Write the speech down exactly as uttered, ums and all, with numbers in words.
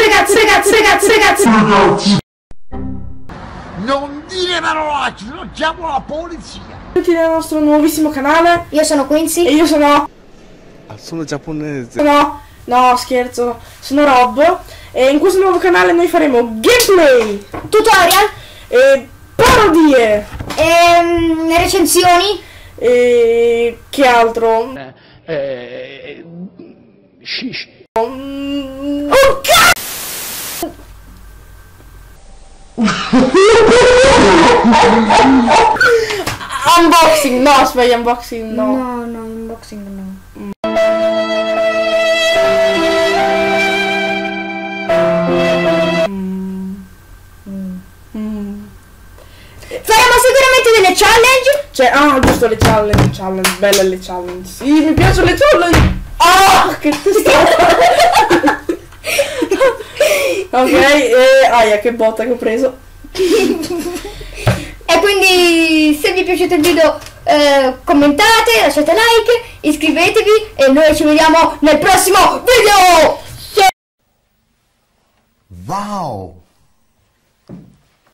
ragazzi, ragazzi, ragazzi, ragazzi, ragazzi, ragazzi. Non dire parolacce, se no chiamo la polizia. Benvenuti nel nostro nuovissimo canale. Io sono Quincy. E io sono... Ah, sono giapponese. No, no, scherzo. Sono Rob. E in questo nuovo canale noi faremo gameplay, Tutorial. e parodie. E recensioni. E che altro? Eh, eh, shish. Mm, oh cazzo! Unboxing, no, sbaglio, unboxing, no. No, no, unboxing no. Faremo sicuramente delle challenge. Cioè, ah, giusto, le challenge, challenge, belle le challenge. Sì, mi piacciono le challenge. Ah, che testata. Ok, e aia, che botta che ho preso. E quindi se vi è piaciuto il video eh, commentate, lasciate like, iscrivetevi e noi ci vediamo nel prossimo video. Wow.